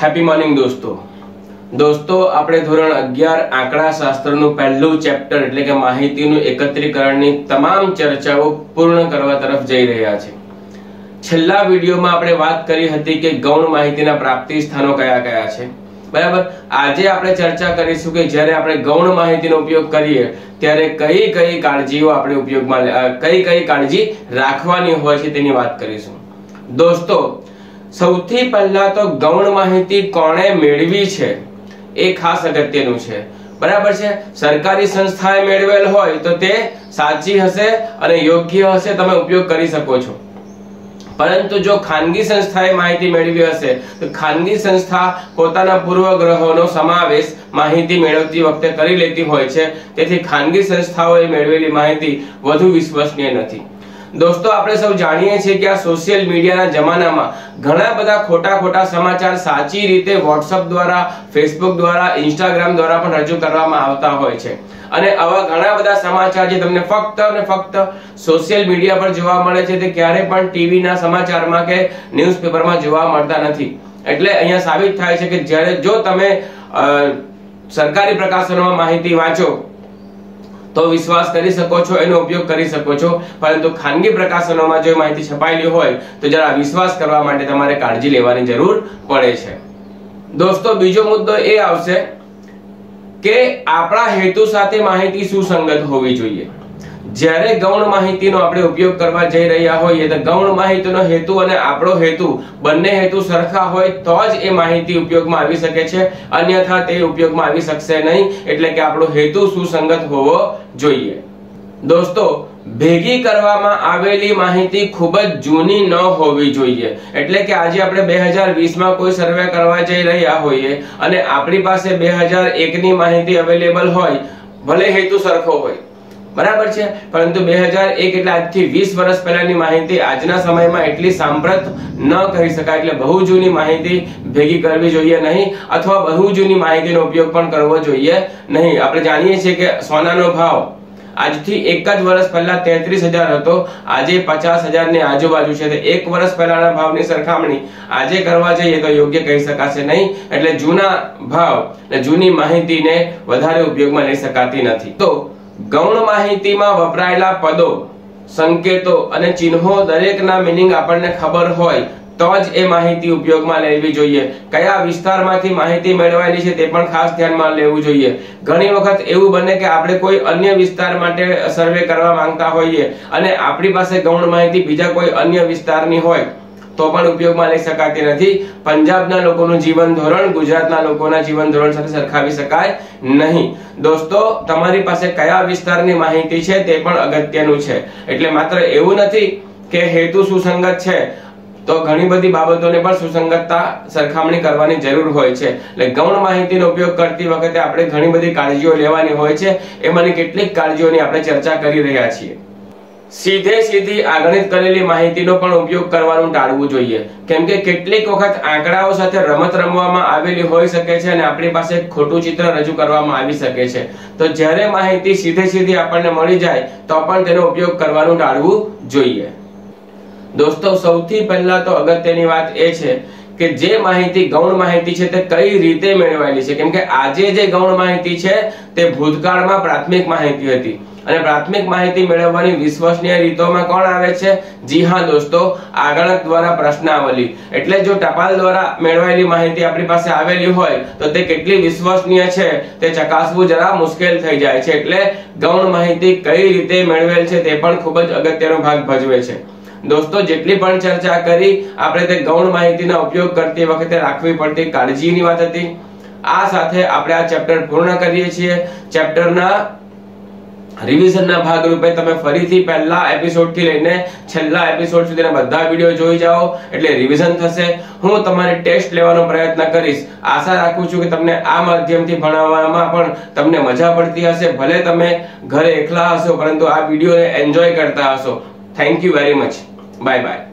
Happy morning દોસ્તો આપણે ધોરણ 11 આંકડાશાસ્ત્રનું પહેલું ચેપ્ટર એટલે કે માહિતીનું એકત્રીકરણની તમામ ચર્ચાઓ પૂર્ણ કરવા તરફ જઈ રહ્યા છે। છેલ્લા વિડિયોમાં આપણે વાત કરી હતી કે ગૌણ માહિતીના પ્રાપ્તિ સ્થાનો કયા કયા છે, બરાબર। આજે આપણે ચર્ચા કરીશું કે જ્યારે આપણે ગૌણ માહિતીનો ઉપયોગ કરીએ ત્યારે કઈ કઈ કાળજીઓ આપણે ઉપયોગમાં કઈ કાળજી રાખવાની હોય છે તેની વાત કરીશું। દોસ્તો, સૌથી પહેલા તો ગૌણ માહિતી કોણે મેળવી છે એ ખાસ અગત્યનું છે, બરાબર છે। સરકારી સંસ્થાએ મેળવેલ હોય તો તે સાચી હશે અને યોગ્ય હશે, તમે ઉપયોગ કરી શકો છો। પરંતુ જો ખાનગી સંસ્થાએ માહિતી મેળવી હશે તો ખાનગી સંસ્થા પોતાના પૂર્વગ્રહોનો સમાવેશ માહિતી મેળવતી વખતે કરી લેતી હોય છે, તેથી ખાનગી સંસ્થાઓએ મેળવેલી માહિતી વધુ વિશ્વસનીય નથી। દોસ્તો, આપણે સૌ જાણીએ છીએ કે આ સોશિયલ મીડિયાના જમાનામાં ઘણા બધા ખોટા સમાચાર સાચી રીતે WhatsApp દ્વારા, Facebook દ્વારા, Instagram દ્વારા પણ રજૂ કરવામાં આવતા હોય છે અને આવા ઘણા બધા સમાચાર જે તમને ફક્ત અને ફક્ત સોશિયલ મીડિયા પર જોવા મળે છે તે ક્યારે પણ ટીવીના સમાચારમાં કે ન્યૂઝપેપરમાં જોવા મળતા નથી। એટલે અહીંયા સાબિત થાય છે કે જ્યારે જો તમે સરકારી પ્રકાશનોમાં માહિતી વાંચો તો વિશ્વાસ કરી શકો છો, એનો ઉપયોગ કરી શકો છો, પરંતુ ખાનગી પ્રકાશનોમાં જો માહિતી છપાયેલી હોય તો જરા વિશ્વાસ કરવા માટે તમારે કાળજી લેવાની જરૂર પડે છે। દોસ્તો, બીજો મુદ્દો એ આવશે કે આપણા હેતુ સાથે માહિતી સુસંગત હોવી જોઈએ। જ્યારે ગૌણ માહિતીનો આપણે ઉપયોગ કરવા જઈ રહ્યા હોઈએ તો ગૌણ માહિતીનો હેતુ અને આપણો હેતુ બંને હેતુ સરખા હોય તો જ એ માહિતી ઉપયોગમાં આવી શકે છે, અન્યથા તે ઉપયોગમાં આવી શકશે નહીં। એટલે કે આપણો હેતુ સુસંગત હોવો જોઈએ। દોસ્તો, ભેગી કરવામાં આવેલી માહિતી ખૂબ જ જૂની ન હોવી જોઈએ। એટલે કે આજે આપણે 2020માં કોઈ સર્વે કરવા જઈ રહ્યા હોઈએ અને આપણી પાસે 2001ની માહિતી અવેલેબલ હોય, ભલે હેતુ સરખો હોય, બરાબર છે, પરંતુ 2001 એટલે આજથી 20 વર્ષ પહેલાની માહિતી આજના સમયમાં એટલી સાંપ્રત ન કહી શકાય। એટલે બહુ જૂની માહિતી ભેગી કરવી જોઈએ નહીં, અથવા બહુ જૂની માહિતીનો ઉપયોગ પણ કરવો જોઈએ નહીં। આપણે જાણીએ છીએ કે સોનાનો ભાવ આજથી એક જ વર્ષ પહેલા 33,000 હતો, આજે 50,000 ની આજુબાજુ છે। તો એક વર્ષ પહેલાના ભાવની સરખામણી આજે કરવા જઈએ તો યોગ્ય કહી શકાશે નહીં। એટલે જૂના ભાવ અને જૂની માહિતીને વધારે ઉપયોગમાં લઈ શકાતી નથી। તો ગૌણ માહિતીમાં વપરાયેલા પદો, સંકેતો અને ચિહ્નો દરેકના મીનિંગ આપણને ખબર હોય તો જ એ માહિતી ઉપયોગમાં લેવી જોઈએ। કયા વિસ્તારમાંથી માહિતી મેળવાયેલી છે તે પણ ખાસ ધ્યાનમાં લેવું જોઈએ। ઘણી વખત એવું બને કે આપણે કોઈ અન્ય વિસ્તાર માટે સર્વે કરવા માંગતા હોઈએ અને આપણી પાસે ગૌણ માહિતી બીજા કોઈ અન્ય વિસ્તારની હોય તો પણ ઉપયોગમાં લઈ શકાતી નથી। પંજાબના લોકોનું જીવન ધોરણ ગુજરાતના લોકોના જીવન ધોરણ સાથે સરખાવી શકાય નહીં। દોસ્તો, તમારી પાસે કયા વિસ્તારની માહિતી છે તે પણ અગત્યનું છે। એટલે માત્ર એવું નથી કે હેતુ સુસંગત છે તો ઘણી બધી બાબતોને પણ સુસંગતતા સરખામણી કરવાની જરૂર હોય છે। એટલે ગૌણ માહિતીનો ઉપયોગ કરતી વખતે આપણે ઘણી બધી કાળજીઓ લેવાની હોય છે। એમાંની કેટલીક કાળજીઓની આપણે ચર્ચા કરી રહ્યા છીએ। સીધી આગણિત કરેલી માહિતીનો પણ ઉપયોગ કરવાનું ટાળવું જોઈએ, કેમ કે કેટલીક વખત આંકડાઓ સાથે રમત રમવામાં આવેલી હોઈ શકે છે અને આપણી પાસે ખોટું ચિત્ર રજૂ કરવામાં આવી શકે છે। તો જ્યારે માહિતી સીધી આપણને મળી જાય તો પણ તેનો ઉપયોગ કરવાનું ટાળવું જોઈએ। દોસ્તો, સૌથી પહેલા તો અગત્યની વાત એ છે કે જે માહિતી ગૌણ માહિતી છે તે કઈ રીતે મેળવાયેલી છે, કેમ કે આજે જે ગૌણ માહિતી છે તે ભૂતકાળમાં પ્રાથમિક માહિતી હતી અને પ્રાથમિક માહિતી મેળવવાની વિશ્વસનીય રીતોમાં કોણ આવે છે? જી હા દોસ્તો, આગણક દ્વારા પ્રશ્નાવલી। એટલે જો ટપાલ દ્વારા મેળવાયેલી માહિતી આપણી પાસે આવેલી હોય તો તે કેટલી વિશ્વસનીય છે તે ચકાસવું જરા મુશ્કેલ થઈ જાય છે। એટલે ગૌણ માહિતી કઈ રીતે મેળવેલ છે તે પણ ખૂબ જ અગત્યનો ભાગ ભજવે છે। દોસ્તો, જેટલી પણ ચર્ચા કરી આપણે તે ગૌણ માહિતીનો ઉપયોગ કરતી વખતે રાખવી પડતી કાળજીની વાત હતી। આ સાથે આપણે આ ચેપ્ટર પૂર્ણ કરીએ છીએ। ચેપ્ટરના રિવિઝનના ભાગ રૂપે તમે ફરીથી પહેલા એપિસોડ થી લઈને છેલ્લા એપિસોડ સુધીના બધા વિડિયો જોઈ જાઓ, એટલે રિવિઝન થશે। હું તમારી ટેસ્ટ લેવાનો પ્રયત્ન કરીશ। આશા રાખું છું કે તમને આ માધ્યમથી ભણાવવામાં પણ તમને મજા પડતી હશે। ભલે તમે ઘરે એકલા હશો પરંતુ આ વિડિયોને એન્જોય કરતા હશો। Thank you very much. Bye by.